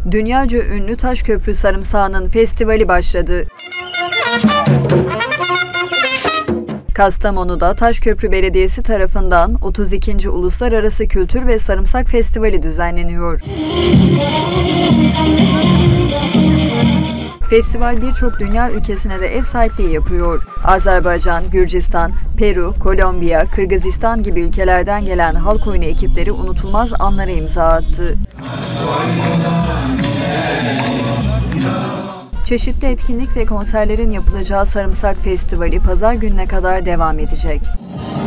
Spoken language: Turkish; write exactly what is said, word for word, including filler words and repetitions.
Dünyaca ünlü Taşköprü sarımsağının festivali başladı. Kastamonu'da Taşköprü Belediyesi tarafından otuz ikinci Uluslararası Kültür ve Sarımsak Festivali düzenleniyor. Festival birçok dünya ülkesine de ev sahipliği yapıyor. Azerbaycan, Gürcistan, Peru, Kolombiya, Kırgızistan gibi ülkelerden gelen halk oyunu ekipleri unutulmaz anlara imza attı. Çeşitli etkinlik ve konserlerin yapılacağı Sarımsak Festivali pazar gününe kadar devam edecek.